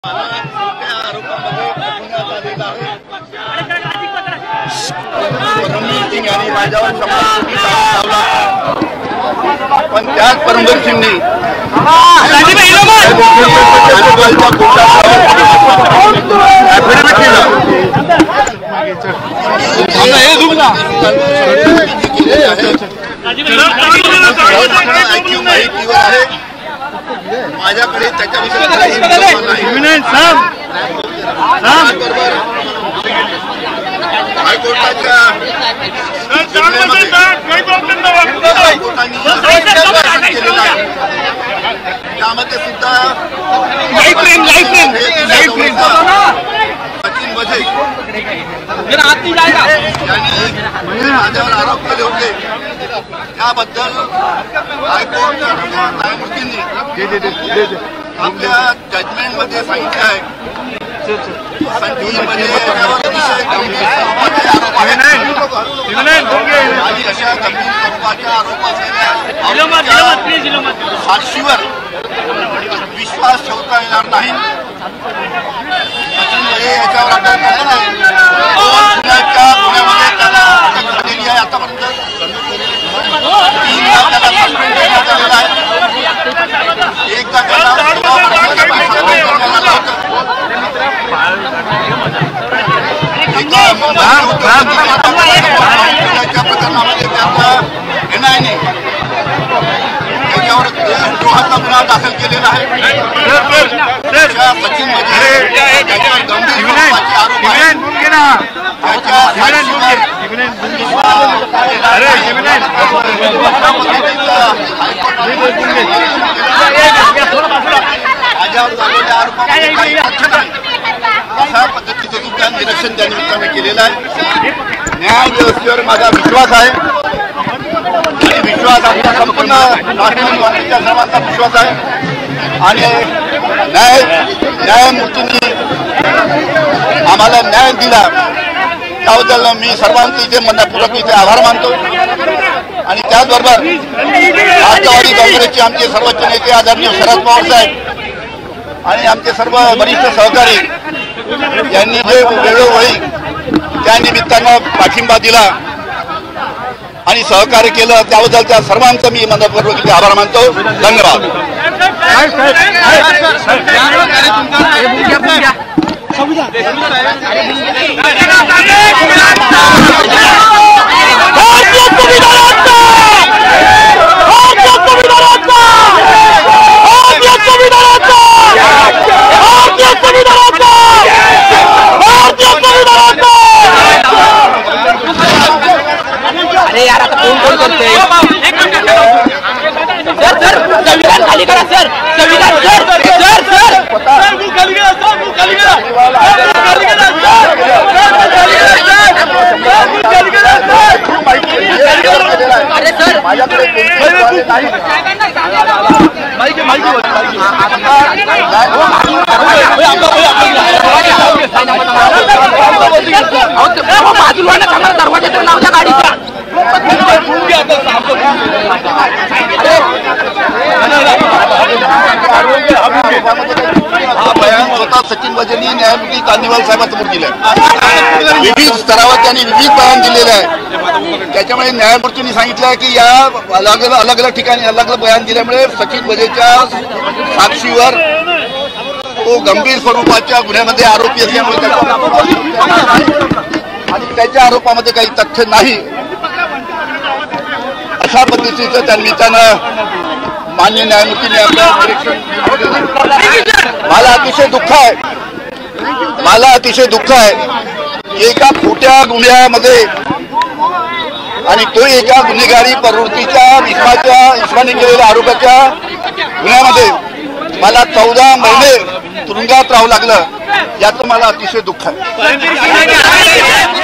पण त्याच परमवीर सिंगने माहितीवर आहे माझ्याकडे त्याच्याविषयी हायकोर्टाच्या त्यामध्ये सुद्धा सचिन वझे यांनी माझ्यावर आरोप केले होते त्याबद्दल हायकोर्टच्या न्यायमूर्तींनी आपल्या जजमेंटमध्ये सांगितले आहे संजीव वझे याच्यावर अतिशय गंभीर स्वरूपाचे आरोप आहेत आणि अशा गंभीर स्वरूपाच्या आरोप असलेल्या साक्षीवर विश्वास ठेवता येणार नाही। सचिन वझे याच्यावर अटक झालेला आहे, 2 गुन्ह्यामध्ये त्याला अटक झालेली आहे। आतापर्यंत 3दा त्याला सस्पेंड करण्यात आलेला आहे, एकदा त्याला प्रकरणामध्ये त्यांना एनआयने त्याच्यावर देशद्रोहाचा गुन्हा दाखल केलेला आहे। सचिन वझे त्याच्यावर गंभीर स्वरूपाचे आरोप आहेत, त्याच्या माझ्यावर झालेल्या आरोपामध्ये काही तथ्य नाही अशा पद्धतीचं सुद्धा निरीक्षण त्या निमित्ताने केलेलं आहे। न्याय व्यवस्थेवर माझा विश्वास आहे आणि विश्वास आमच्या संपूर्ण राष्ट्रवादीच्या सर्वांचा विश्वास आहे आणि न्यायमूर्तींनी आम्हाला न्याय दिला त्याबद्दल मी सर्वांचे इथे मनपूर्वक इथे आभार मानतो। आणि त्याचबरोबर राष्ट्रवादी काँग्रेसचे आमचे सर्वोच्च नेते आदरणीय शरद पवार साहेब आणि आमचे सर्व वरिष्ठ सहकारी यांनी जे वेळोवेळी त्या निमित्तानं पाठिंबा दिला आणि सहकार्य केलं त्याबद्दल त्या सर्वांचा मी मनपूर्वक इथे आभार मानतो। धन्यवाद। अरे यार आता कोण करते सर संविधान खाली करा सर, संविधान सर खाली करा अरे सर माझ्याकडे दरवाजा तर लावल्या गाडीचा हा बयान स्वतः सचिन वझेंनी न्यायमूर्ती कांदिवल साहेबांसमोर दिलं। विविध स्तरावर त्यांनी विविध बयान दिलेले आहे, त्याच्यामुळे न्यायमूर्तींनी सांगितलं की या अलग अलग ठिकाणी अलग अलग बयान दिल्यामुळे सचिन वझेच्या साक्षीवर तो गंभीर स्वरूपाच्या गुन्ह्यामध्ये आरोपी असल्यामुळे आणि त्याच्या आरोपामध्ये काही तथ्य नाही अशा पद्धतीचं त्या निमित्तानं मान्य न्यायमूर्तीने आपलं निरीक्षण मला अतिशय दुःख आहे एका खोट्या गुन्ह्यामध्ये आणि तो एका गुन्हेगारी प्रवृत्तीच्या इस्माने केलेल्या आरोपाच्या गुन्ह्यामध्ये मला 14 महिने तुरुंगात राहावं लागलं, याचं मला अतिशय दुःख आहे।